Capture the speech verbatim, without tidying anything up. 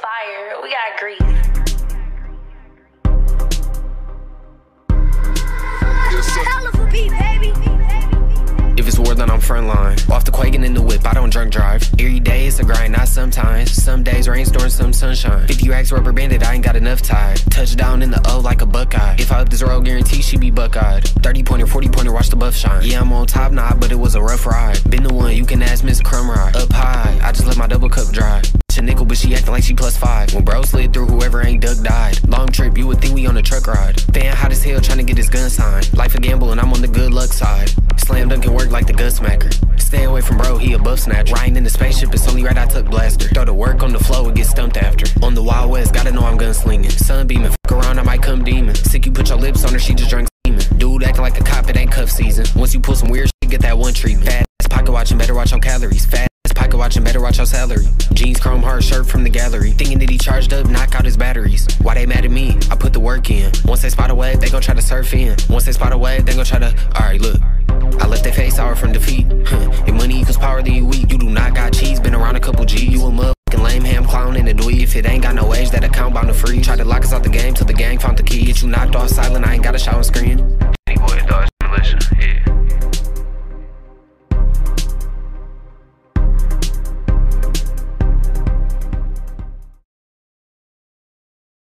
fire. We got grease. If it's war, then I'm frontline. Off the quaking in the whip, I don't drunk drive. Every day it's a grind, not sometimes. Some days rainstorm, some sunshine. fifty racks rubber banded, I ain't got enough tied. Touchdown in the O like a Buckeye. If I up this road, guarantee she be buck-eyed. thirty pointer, forty pointer, watch the buff shine. Yeah, I'm on top now, but it was a rough ride. Been the one, you can ask Miss Crumride. Up high, I just let my double cup dry. A nickel, but she acting like she plus five. When bro slid through, whoever ain't duck died. Long trip, you would think we on a truck ride. Fan hot as hell, trying to get his gun signed. Life a gamble, and I'm on the good luck side. Slam dunk can work like the gut smacker. Stay away from bro, he a buff snatcher. Riding in the spaceship, it's only right I took blaster. Throw the work on the flow and get stumped after. On the Wild West, gotta know I'm gunslinging. Sun beaming, fuck around, I might come demon. Sick, you put your lips on her, she just drank semen. Dude acting like a cop, it ain't cuff season. Once you pull some weird shit, get that one treatment. Fat ass pocket watching, better watch your calories. Fat ass pocket watching, better watch your salary. Jeans, chrome heart, shirt from the gallery. Thinking that he charged up, knock out his batteries. Why they mad at me? I put the work in. Once they spot a wave, they gon' try to surf in. Once they spot a wave, they gon' try to, alright, look. I left their face sour from defeat. If money equals power, then you weak. You do not got cheese, been around a couple G's. You a motherfucking lame ham clown in a dweeb. If it ain't got no age, that account bound to free. Try to lock us out the game till the gang found the key. Get you knocked off silent, I ain't got a shower screen.